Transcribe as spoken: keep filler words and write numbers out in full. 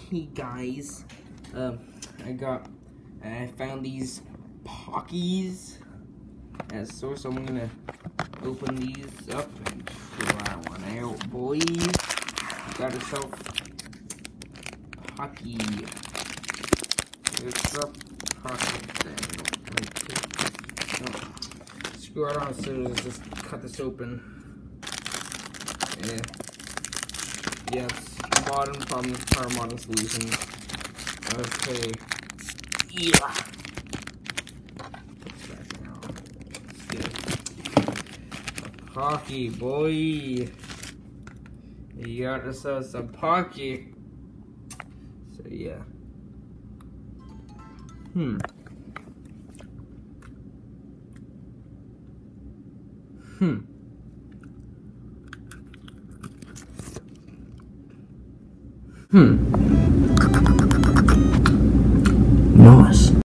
Hey guys, um, I got, I found these pockies at the store, so I'm gonna open these up and try one out, boys. Got yourself pocky. It's a pocky thing. Oh, screw it on, so let's just cut this open. Yeah. Yes, modern problems are modern solutions. Okay. Yeah. Pocky, boy. You got yourself some pocky. So yeah. Hmm. Hmm. Hmm. Nice.